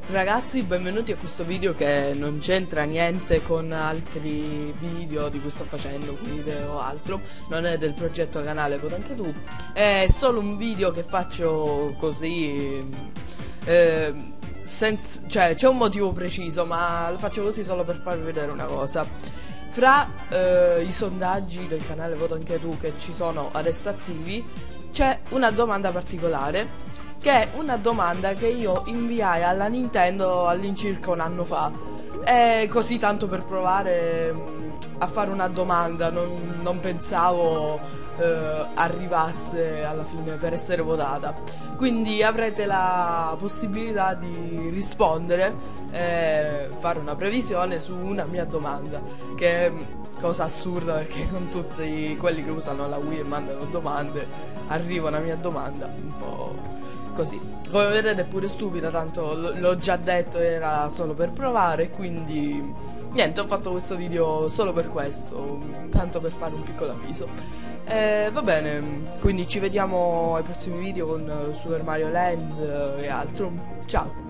Ragazzi, benvenuti a questo video che non c'entra niente con altri video di cui sto facendo, guide o altro. Non è del progetto canale Vota Anche Tu. È solo un video che faccio così, cioè c'è un motivo preciso, ma lo faccio così solo per farvi vedere una cosa. Fra i sondaggi del canale Vota Anche Tu che ci sono adesso attivi, c'è una domanda particolare, che è una domanda che io inviai alla Nintendo all'incirca un anno fa. E così tanto per provare a fare una domanda, non pensavo arrivasse alla fine per essere votata. Quindi avrete la possibilità di rispondere e fare una previsione su una mia domanda, che è cosa assurda perché con tutti quelli che usano la Wii e mandano domande arriva una mia domanda un po' così. Come vedete è pure stupida, tanto l'ho già detto, era solo per provare, quindi niente, ho fatto questo video solo per questo, tanto per fare un piccolo avviso. Va bene, quindi ci vediamo ai prossimi video con Super Mario Land e altro. Ciao!